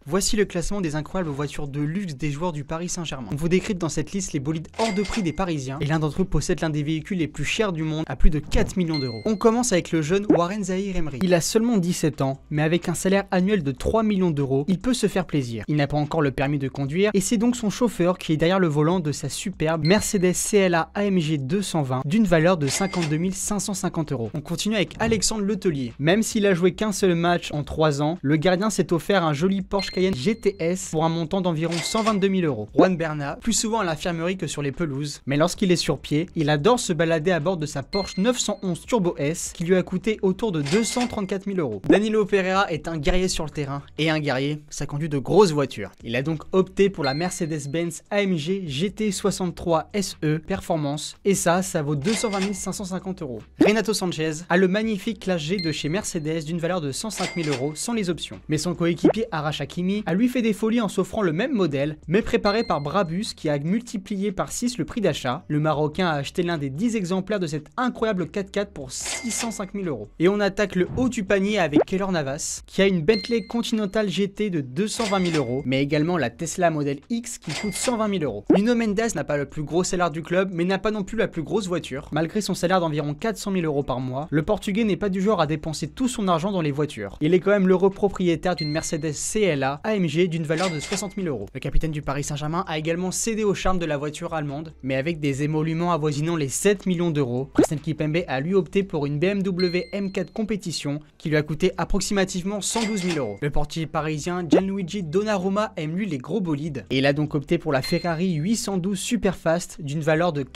Voici le classement des incroyables voitures de luxe des joueurs du Paris Saint-Germain. On vous décrypte dans cette liste les bolides hors de prix des Parisiens, et l'un d'entre eux possède l'un des véhicules les plus chers du monde à plus de 4 millions d'euros. On commence avec le jeune Warren Zahir Emery. Il a seulement 17 ans, mais avec un salaire annuel de 3 millions d'euros, il peut se faire plaisir. Il n'a pas encore le permis de conduire, et c'est donc son chauffeur qui est derrière le volant de sa superbe Mercedes CLA AMG 220 d'une valeur de 52 550 euros. On continue avec Alexandre Letellier. Même s'il a joué qu'un seul match en 3 ans, le gardien s'est offert un joli Porsche Cayenne GTS pour un montant d'environ 122 000 euros. Juan Bernat, plus souvent à l'infirmerie que sur les pelouses, mais lorsqu'il est sur pied, il adore se balader à bord de sa Porsche 911 Turbo S qui lui a coûté autour de 234 000 euros. Danilo Pereira est un guerrier sur le terrain, et un guerrier, ça conduit de grosses voitures. Il a donc opté pour la Mercedes-Benz AMG GT63 SE Performance, et ça vaut 220 550 euros. Renato Sanchez a le magnifique Classe G de chez Mercedes d'une valeur de 105 000 euros sans les options. Mais son coéquipier Arash Hakimi a lui fait des folies en s'offrant le même modèle, mais préparé par Brabus qui a multiplié par 6 le prix d'achat. Le Marocain a acheté l'un des 10 exemplaires de cette incroyable 4x4 pour 605 000 euros. Et on attaque le haut du panier avec Keylor Navas, qui a une Bentley Continental GT de 220 000 euros, mais également la Tesla Model X qui coûte 120 000 euros. Nuno Mendes n'a pas le plus gros salaire du club, mais n'a pas non plus la plus grosse voiture. Malgré son salaire d'environ 400 000 euros par mois, le Portugais n'est pas du genre à dépenser tout son argent dans les voitures. Il est quand même l'heureux propriétaire d'une Mercedes CLA AMG d'une valeur de 60 000 euros. Le capitaine du Paris Saint-Germain a également cédé au charme de la voiture allemande, mais avec des émoluments avoisinant les 7 millions d'euros. Presnel Kimpembe a lui opté pour une BMW M4 compétition qui lui a coûté approximativement 112 000 euros. Le portier parisien Gianluigi Donnarumma aime lui les gros bolides, et il a donc opté pour la Ferrari 812 Superfast d'une valeur de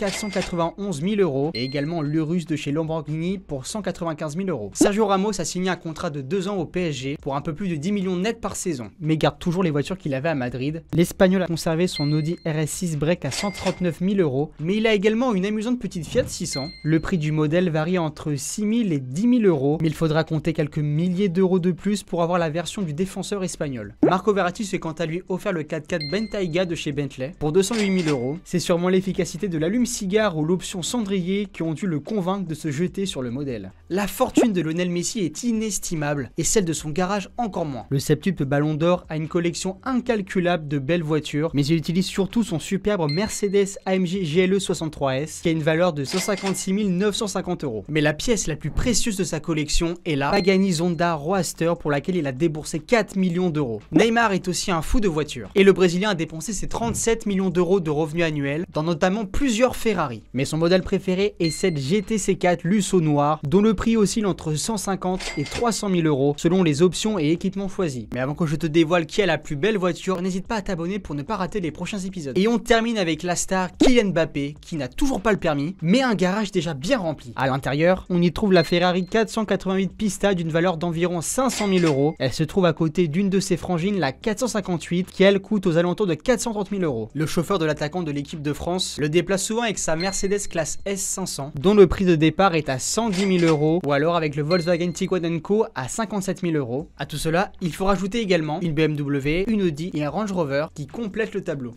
491 000 euros, et également l'Urus de chez Lamborghini pour 195 000 euros. Sergio Ramos a signé un contrat de 2 ans au PSG pour un peu plus de 10 millions net par saison, mais garde toujours les voitures qu'il avait à Madrid. L'Espagnol a conservé son Audi RS6 Break à 139 000 euros, mais il a également une amusante petite Fiat 600. Le prix du modèle varie entre 6 000 et 10 000 euros, mais il faudra compter quelques milliers d'euros de plus pour avoir la version du défenseur espagnol. Marco Verratti s'est quant à lui offert le 4x4 Bentayga de chez Bentley pour 208 000 euros. C'est sûrement l'efficacité de l'allume-cigare ou l'option cendrier qui ont dû le convaincre de se jeter sur le modèle. La fortune de Lionel Messi est inestimable, et celle de son garage encore moins. Le septuple Ballon d'Or a une collection incalculable de belles voitures, mais il utilise surtout son superbe Mercedes AMG GLE 63S qui a une valeur de 156 950 euros. Mais la pièce la plus précieuse de sa collection est la Pagani Zonda Roadster pour laquelle il a déboursé 4 millions d'euros. Neymar est aussi un fou de voitures, et le Brésilien a dépensé ses 37 millions d'euros de revenus annuels dans notamment plusieurs Ferrari. Mais son modèle préféré est cette GTC4 Lusso Noir, dont le prix oscille entre 150 et 300 000 euros selon les options et équipements choisis. Mais avant que je te dévoile qui a la plus belle voiture, n'hésite pas à t'abonner pour ne pas rater les prochains épisodes. Et on termine avec la star Kylian Mbappé, qui n'a toujours pas le permis, mais un garage déjà bien rempli. À l'intérieur, on y trouve la Ferrari 488 Pista d'une valeur d'environ 500 000 euros. Elle se trouve à côté d'une de ses frangines, la 458, qui elle coûte aux alentours de 430 000 euros. Le chauffeur de l'attaquant de l'équipe de France le déplace souvent avec sa Mercedes classe S500, dont le prix de départ est à 110 000 euros, ou alors avec le Volkswagen Tiguan & Co à 57 000 euros. À tout cela, il faut rajouter également une BMW, une Audi et un Range Rover qui complètent le tableau.